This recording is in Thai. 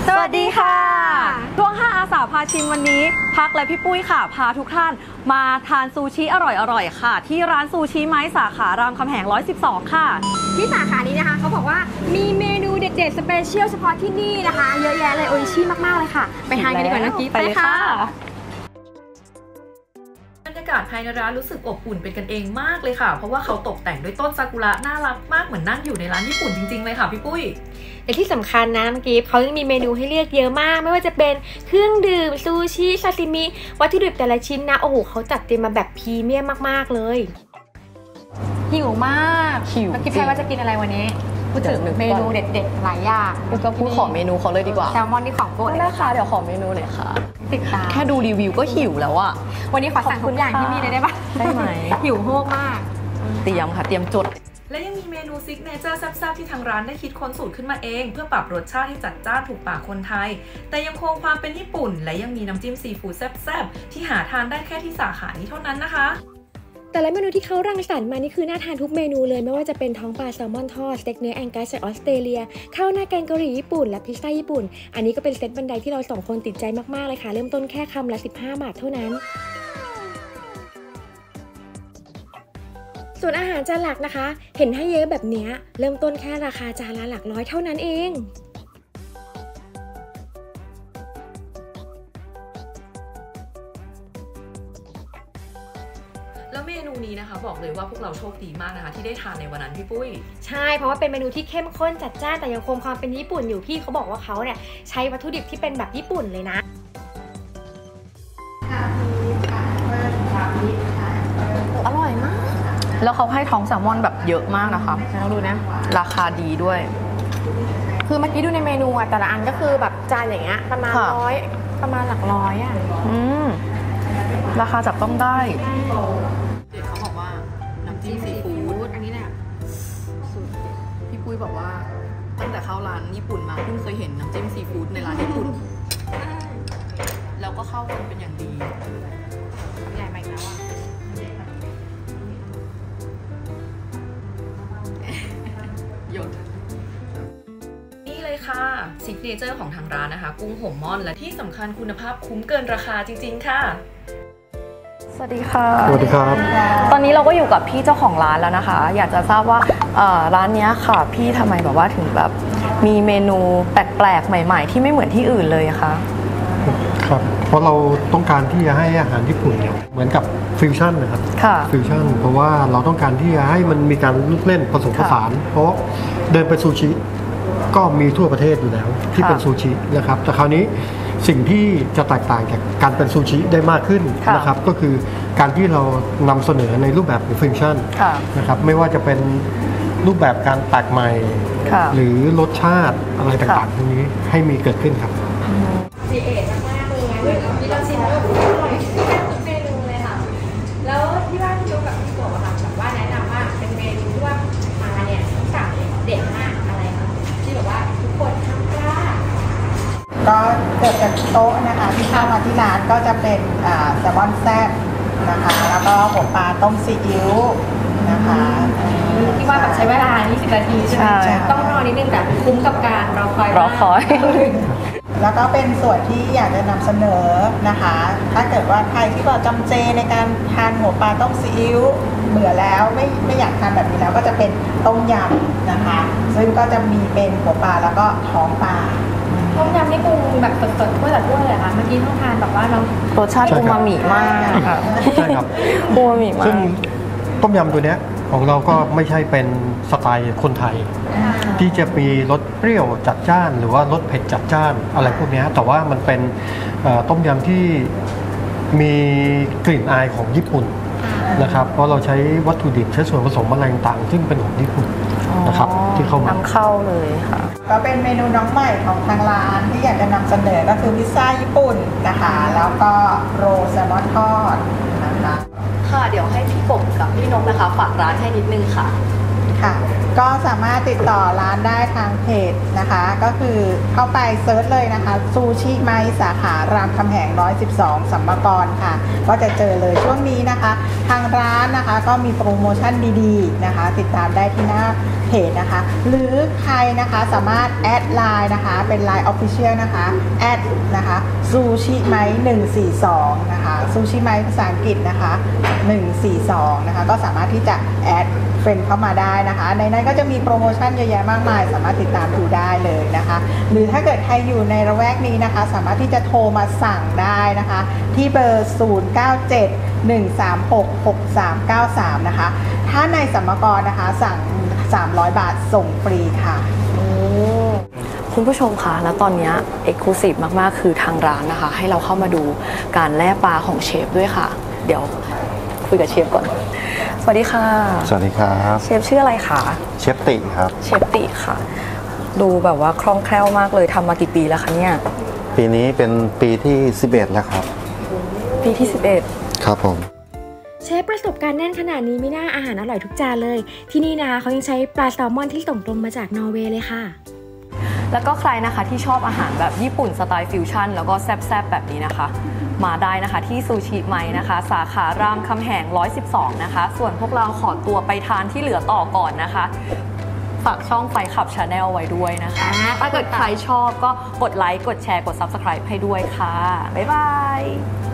สวัสดีค่ะช่วง5อาสาพาชิมวันนี้พักและพี่ปุ้ยค่ะพาทุกท่านมาทานซูชิอร่อยๆค่ะที่ร้านซูชิไม้สาขารามคำแหง112ค่ะที่สาขานี้นะคะเขาบอกว่ามีเมนูเด็ดๆสเปเชียลเฉพาะที่นี่นะคะเยอะแยะเลยโออิชิมากๆเลยค่ะไปทานกันดีกว่านะกิ๊ฟไปเลยค่ะบรรยากาศภายในร้านรู้สึกอบอุ่นเป็นกันเองมากเลยค่ะเพราะว่าเขาตกแต่งด้วยต้นซากุระน่ารักมากเหมือนนั่งอยู่ในร้านญี่ปุ่นจริงๆเลยค่ะพี่ปุ้ยและที่สำคัญนะเมื่อกี้เขายังมีเมนูให้เลือกเยอะมากไม่ว่าจะเป็นเครื่องดื่มซูชิซาซิมิวัตถุดิบแต่ละชิ้นนะโอ้โหเขาจัดเต็มมาแบบพรีเมียมมากๆเลยหิวมากหิวคิดแค่ว่าจะกินอะไรวันนี้พูดถึงเมนูเด็ดๆหลายอย่างก็พูดขอเมนูเขาเลยดีกว่าแซลมอนนี่ของโปรดเลยนะคะเดี๋ยวขอเมนูหน่อยค่ะติดตามแค่ดูรีวิวก็หิวแล้วอะวันนี้ขอสั่งทุกอย่างที่มีเลยได้ปะได้ไหมหิวโหกมากเตรียมค่ะเตรียมจดและยังมีเมนูซิกเนเจอร์แซ่บๆที่ทางร้านได้คิดค้นสูตรขึ้นมาเองเพื่อปรับรสชาติให้จัดจ้านถูกปากคนไทยแต่ยังคงความเป็นญี่ปุ่นและยังมีน้ำจิ้มซีฟู้ดแซ่บๆที่หาทานได้แค่ที่สาขานี้เท่านั้นนะคะแต่ละเมนูที่เขารังสรรค์มานี่คือน่าทานทุกเมนูเลยไม่ว่าจะเป็นท้องปลาแซลมอนทอดสเต็กเนื้อแองกัสจากออสเตรเลียข้าวหน้าแกงกะหรี่ญี่ปุ่นและพิซซ่าญี่ปุ่นอันนี้ก็เป็นเซตบันไดที่เราสองคนติดใจมากๆเลยค่ะเริ่มต้นแค่คำละ15 บาทเท่านั้นส่วนอาหารจานหลักนะคะเห็นให้เยอะแบบนี้เริ่มต้นแค่ราคาจานละหลักร้อยเท่านั้นเองแล้วเมนูนี้นะคะบอกเลยว่าพวกเราโชคดีมากนะคะที่ได้ทานในวันนั้นพี่ปุ้ยใช่เพราะว่าเป็นเมนูที่เข้มข้นจัดจ้านแต่ยังคงความเป็นญี่ปุ่นอยู่พี่เขาบอกว่าเขาเนี่ยใช้วัตถุดิบที่เป็นแบบญี่ปุ่นเลยนะอร่อยมากแล้วเขาให้ท้องแซลมอนแบบเยอะมากนะคะลองดูนะราคาดีด้วยคือเมื่อกี้ดูในเมนูแต่ละอันก็คือแบบจานอย่างเงี้ยประมาณ100ประมาณหลักร้อยอ่ะราคาจับต้องได้เด็กเขาบอกว่าน้ำจิ้มซีฟู้ดอันนี้เนี่ยพี่ปุ้ยบอกว่าตั้งแต่เข้าร้านญี่ปุ่นมาเพิ่งเคยเห็นน้ำจิ้มซีฟู้ดในร้านญี่ปุ่นแล้วก็เข้ากันเป็นอย่างดีใหญ่ไปแล้วอ่ะหยดนี่เลยค่ะซิกเนเจอร์ของทางร้านนะคะกุ้งห่มม่อนและที่สำคัญคุณภาพคุ้มเกินราคาจริงๆค่ะสวัสดีค่ะสวัสดีครับตอนนี้เราก็อยู่กับพี่เจ้าของร้านแล้วนะคะอยากจะทราบว่าร้านนี้ค่ะพี่ทำไมแบบว่าถึงแบบมีเมนูแปลกๆใหม่ๆที่ไม่เหมือนที่อื่นเลยคะครับเพราะเราต้องการที่จะให้อาหารญี่ปุ่นเนี่ยเหมือนกับฟิวชั่นนะครับฟิวชั่นเพราะว่าเราต้องการที่จะให้มันมีการลูกเล่นผสมผสานเพราะเดินไปซูชิก็มีทั่วประเทศอยู่แล้วที่เป็นซูชินะครับแต่คราวนี้สิ่งที่จะแตกต่างจากการเป็นซูชิได้มากขึ้นนะครับก็คือการที่เรานำเสนอในรูปแบบของฟิวชั่นนะครับไม่ว่าจะเป็นรูปแบบการตักใหม่หรือรสชาติอะไรต่างๆพวกนี้ให้มีเกิดขึ้นครับซีเอทมากเลยที่เราชิมแล้วอร่อยทุกเมนูเลยค่ะแล้วที่บ้านพี่โจ๊กกับพี่โกะค่ะแบบว่าแนะนำว่าเป็นเมนูที่ว่ามาเนี่ยต้องสั่งเด็ดมากอะไรคะที่แบบว่าทุกคนทำได้ก็เกิดจากโต๊ะนะคะที่เข้ามาที่ร้านก็จะเป็นแซลมอนแซ่บนะคะแล้วก็หัวปลาต้มซีอิ๊วนะคะที่ว่าแบบใช้เวลา20 นาทีใช่ไหมต้องรอนิดนึงแต่คุ้มกับการรอคอยแล้วก็เป็นส่วนที่อยากจะนำเสนอนะคะถ้าเกิดว่าใครที่แบบจำเจในการทานหัวปลาต้มซีอิ๊วเบื่อแล้วไม่อยากทานแบบนี้แล้วก็จะเป็นต้มยำนะคะซึ่งก็จะมีเป็นหัวปลาแล้วก็ท้องปลาต้มยำนี่ปรุงแบบสดๆถ้วยต่อถ้วยเลยค่ะเมื่อกี้ต้องทานแบบว่าเรารสชาติอูมามิมากค่ะใช่ครับอูมามิมากซึ่งต้มยำตัวเนี้ยของเราก็ไม่ใช่เป็นสไตล์คนไทยที่จะมีรสเปรี้ยวจัดจ้านหรือว่ารสเผ็ดจัดจ้านอะไรพวกนี้แต่ว่ามันเป็นต้มยำที่มีกลิ่นอายของญี่ปุ่นนะครับเพราะเราใช้วัตถุดิบใช้ส่วนผสมอะไรต่างๆซึ่งเป็นของญี่ปุ่นนะครับที่เข้ามานำเข้าเลยค่ะก็เป็นเมนูน้องใหม่ของทางร้านที่อยากจะนำเสนอก็คือพิซซ่าญี่ปุ่นนะคะแล้วก็โรลแซลมอนทอดนะคะค่ะเดี๋ยวให้พี่กบกับพี่นกนะคะฝากร้านให้นิดนึงค่ะค่ะก็สามารถติดต่อร้านได้ทางเพจนะคะ ก็คือเข้าไปเซิร์ชเลยนะคะซูชิไมสาขารามคำแหง112สัมมกรค่ะ ก็จะเจอเลยช่วงนี้นะคะ ทางร้านนะคะก็มีโปรโมชั่นดีๆนะคะ ติดตามได้ที่หน้าเพจนะคะ หรือใครนะคะสามารถแอดไลน์นะคะเป็น Line Official นะคะแอดนะคะซูชิไม142นะคะซูชิไมภาษาอังกฤษนะคะ142นะคะก็สามารถที่จะแอดเฟรนด์เข้ามาได้นะคะในนั้นก็จะมีโปรโมชั่นเยอะแยะมากมายสามารถติดตามดูได้เลยนะคะหรือถ้าเกิดใครอยู่ในระแวกนี้นะคะสามารถที่จะโทรมาสั่งได้นะคะที่เบอร์ 0971366393 นะคะถ้าในสัมมกรนะคะสั่ง300 บาทส่งฟรีค่ะคุณผู้ชมคะแล้วตอนนี้เอกลูซีฟมากๆคือทางร้านนะคะให้เราเข้ามาดูการแล่ปลาของเชฟด้วยค่ะเดี๋ยวคุยกับเชฟก่อนสวัสดีค่ะสวัสดีครับเชฟชื่ออะไรคะเชฟติครับเชฟติค่ะดูแบบว่าคล่องแคล่วมากเลยทำมากี่ปีแล้วคะเนี่ยปีนี้เป็นปีที่ 11 แล้วครับปีที่11 ครับผมเชฟประสบการณ์แน่นขนาดนี้ไม่น่าอาหารอร่อยทุกจานเลย ที่นี่นะคะเขายังใช้ปลาแซลมอนที่ส่งตรงมาจากนอร์เวย์เลยค่ะแล้วก็ใครนะคะที่ชอบอาหารแบบญี่ปุ่นสไตล์ฟิวชั่นแล้วก็แซ่บๆแบบนี้นะคะ มาได้นะคะที่ซูชิไมนะคะ สาขารามคำแหง112นะคะส่วนพวกเราขอตัวไปทานที่เหลือต่อก่อนนะคะฝากช่องไฟขับชาแนลไว้ด้วยนะคะถ้าเกิดใครชอบก็กดไลค์กดแชร์กด Subscribe ให้ด้วยค่ะบ๊ายบาย